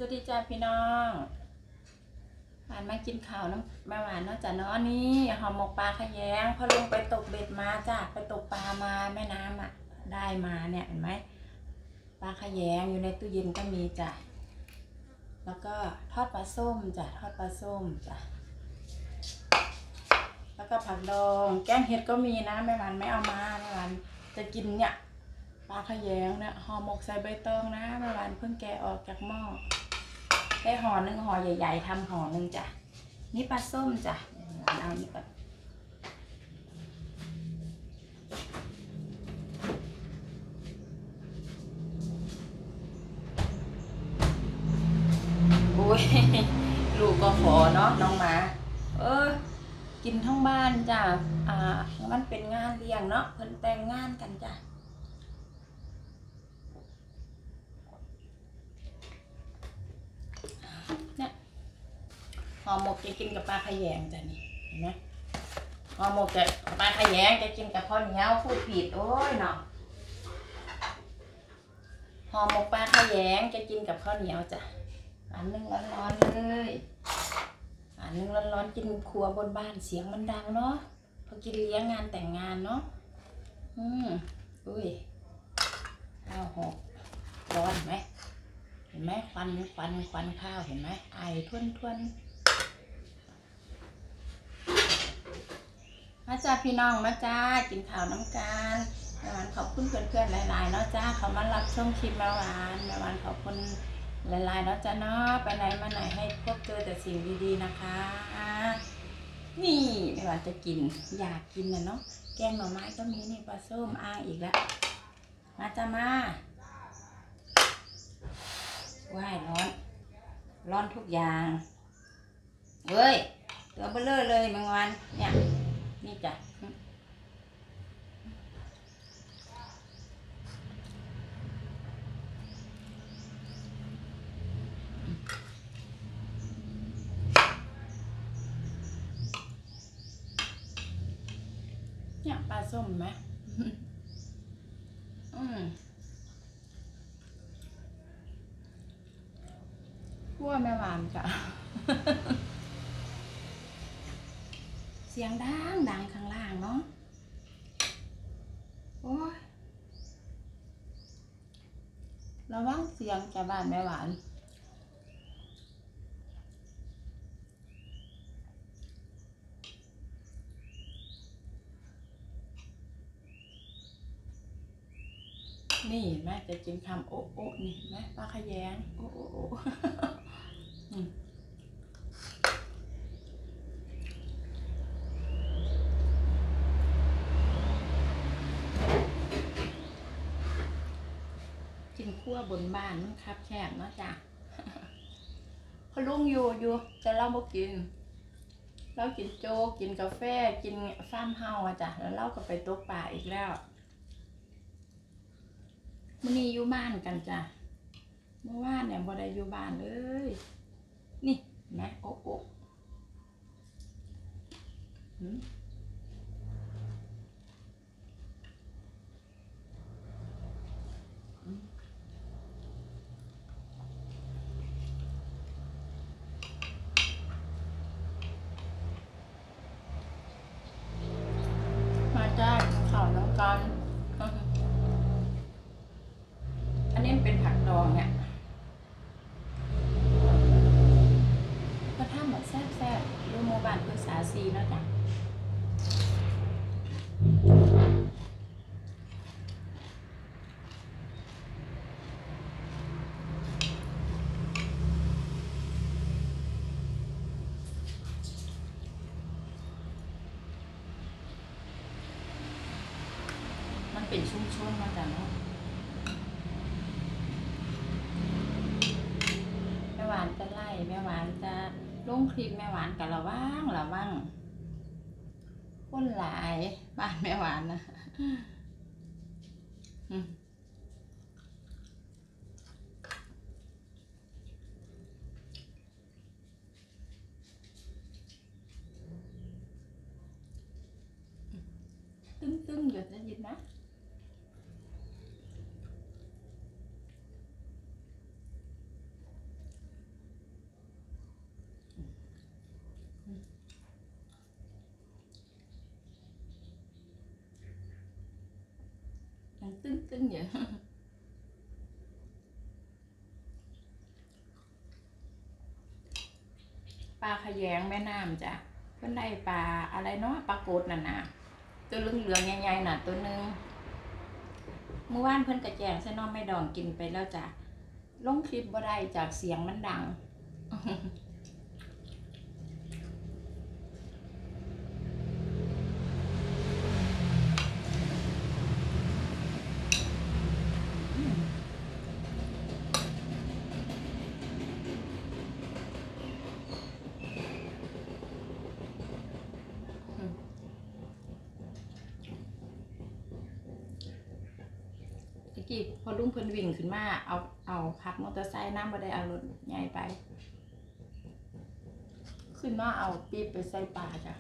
วัสดีจ้าพี่น้องหวานมากินข้าวน้ำมาหวานเนาะจ้ะเนาะนี่ห่อหมกปลาขยงพอลงไปตกเบ็ดมาจ้ะไปตกปลามาแม่น้ำอ่ะได้มาเนี่ยเห็นไหมปลาขยงอยู่ในตู้เย็นก็มีจ้ะแล้วก็ทอดปลาส้มจ้ะทอดปลาส้มจ้ะแล้วก็ผักดองแกงเห็ดก็มีนะแม่หวานไม่เอามาแม่หวานจะกินเนี่ยปลาขยงเนี่ยห่อหมกใส่ใบตองนะแม่หวานเพิ่งแกะออกจากหม้อได้ห่อหนึ่งห่อใหญ่ๆทำห่อหนึ่งจ้ะนี่ปลาส้มจ้ะเอานี่ก่อนโอ้ยลูกก็ขอเนาะน้องหมากินทั้งบ้านจ้ะมันเป็นงานเลี้ยงเนาะเพิ่นแต่งงานกันจ้ะเนี่ยห่อหมกจะกินกับปลาขยงจ้ะนี่เห็นไหมห่อหมกจะปลาขยงจะกินกับข้าวเหนียวพูดผิดโอ้ยเนาะห่อหมกปลาขยงจะกินกับข้าวเหนียวจ้ะอันนึงร้อนๆเลยอันนึงร้อนๆกินครัวบนบ้านเสียงมันดังเนาะพอกินเลี้ยงงานแต่งงานเนาะอุ้ยข้าวหกร้อนไหมเห็นไหมควันข้าวเห็นไหมไอท่วนมาจ้าพี่น้องมาจ้ากินข้าวน้ำกันแม่หวานขอบคุณเพื่อนๆหลายๆเนาะจ้าเขามารับชมคลิปแม่หวานขอบคุณหลายๆเนาะจ้าเนาะไปไหนมาไหนให้พบเจอแต่สิ่งดีๆนะคะนี่แม่หวานจะกินอยากกินนะเนาะแกงหน่อไม้ก็มีนี่ปลาส้มอ้างอีกแล้วมาจ้ามาว้ายร้อนทุกอย่างเว้ยตัวเบลอเลยแมงวันเนี่ยนี่จ้ะเนี่ยปลาส้มไหมคั่วแม่หวานจ้ะ เสียงดังข้างล่างเนาะโอ้ยระวังเสียงจากบ้านแม่หวานนี่แม่จะกินคำโอ๊ะนี่แม่ปลาขยงโอ๊ะกินคั่วบนบ้านมันคับแคบเนาะจ้ะพอลุงอยู่แต่เราไม่กินเรากินโจ๊กกินกาแฟกินฟาร์มเฮาส์จ้ะแล้วเราก็ไปตกปลาอีกแล้วมื้อนี้อยู่บ้านกันจ้ะเมื่อวานเนี่ยบ่ได้อยู่บ้านเลยนี่นะโอ๊ะมาจ้าข้าวน้ำกันอันนี้เป็นผักดองเนี่ยก็ทำแบบแซ่บดูโมบานภาษาซีนะจ๊ะมันเป็นชุ่มๆมาจากเนาะแม่หวานจะไล่แม่หวานจะลงคลิปแม่หวานกับระวังคนหลายบ้านแม่หวานนะตึ้งเดี๋ยวจะยินนะมันตึ้งอยู่ปลาขยงแม่น้ำจ้ะเพิ่นได้ปลาอะไรเนาะปลากดน่ะนะตัวเหลืองๆใหญ่ๆน่ะตัวนึงเมื่อวานเพิ่นกระแจงใส่น้องแม่ดองกินไปแล้วจ้ะลงคลิปบ่ได้จากเสียงมันดังตะกี้พอลุงเพิ่นวิ่งขึ้นมาเอาขับมอเตอร์ไซค์น้ำบ่ได้เอารถใหญ่ไปขึ้นมาเอาปี๊บไปใส่ปลาจ้ะ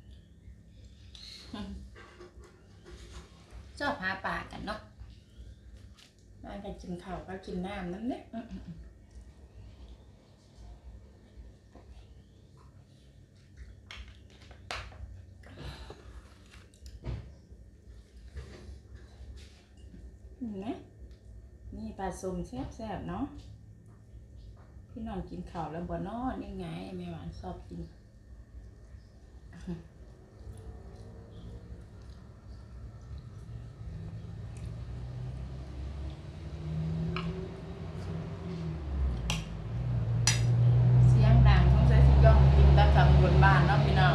ชอบหาปลากันเนาะมากันกินข้าวก็กินน้ำนั่นเนี่ยเห็นไหมนี่ปลาส้มแซ่บๆเนาะพี่น้องกินข้าวแล้วบ่นอนยังไงแม่หวานชอบกินเสียงดังต้องใช้สิย่องกินตะกำบนบ้านเนาะพี่น้อง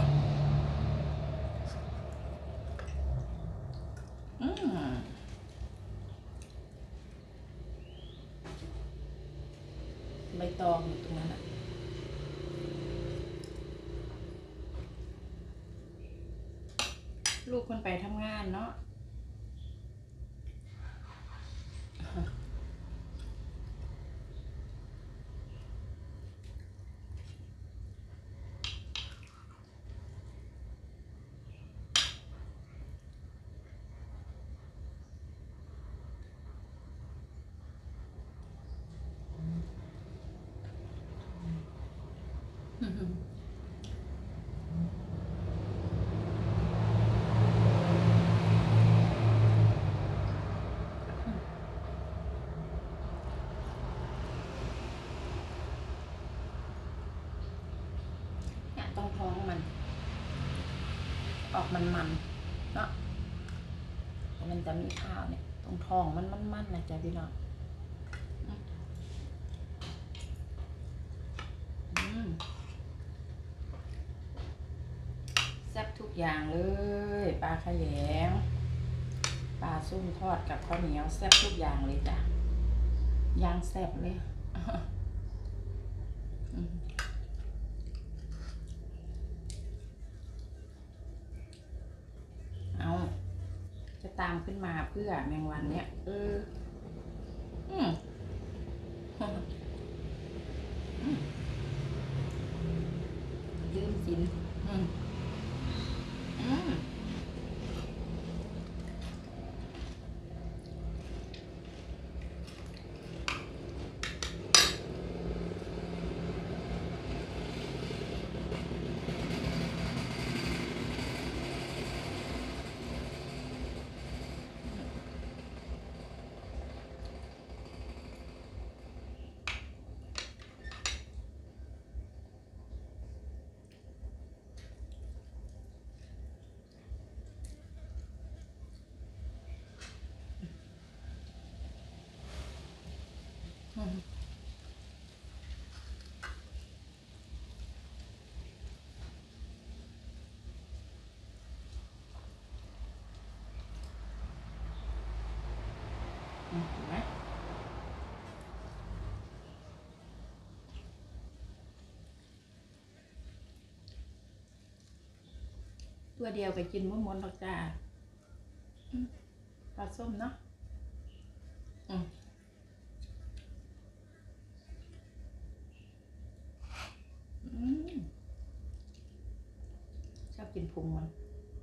ใบตองอยู่ตรงนั้นอะลูกคนไปทำงานเนาะต้องท้องมันออกมันเนาะมันจะมีข้าวเนี่ยตรงท้องมันนะจ๊ะพี่น้องแซ่บทุกอย่างเลยปลาขยงปลาส้มทอดกับข้าวเหนียวแซ่บทุกอย่างเลยจ้ะย่างแซ่บเลยเอาจะตามขึ้นมาเพื่อแมงวันเนี้ยลืมกินเห็นไหมตัวเดียวไปกินมื้อมนหรอกจ้าปลาส้มเนาะชอบกินพุงมัน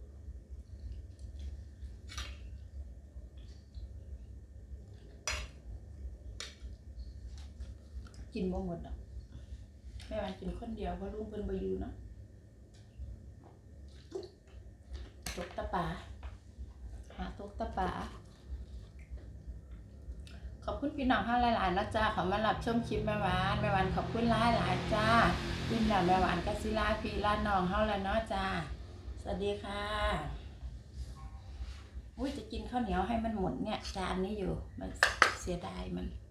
กินบ่หมดอ่ะแม่วันกินคนเดียวเพราะลุงเป็นบอยู่เนาะตกตะป่าหาตกตะป่าคุณพี่น้องท่านหลายๆนะจ้าขอมารับชมคลิปแม่หวานขอบคุณหลายๆจ้ากินแล้วแม่หวานกัศิลาพี่ลาน้องเฮาแล้วเนาะจ้าสวัสดีค่ะอุ้ยจะกินข้าวเหนียวให้มันหมดเนี่ยจานนี้อยู่มันเสียดายมัน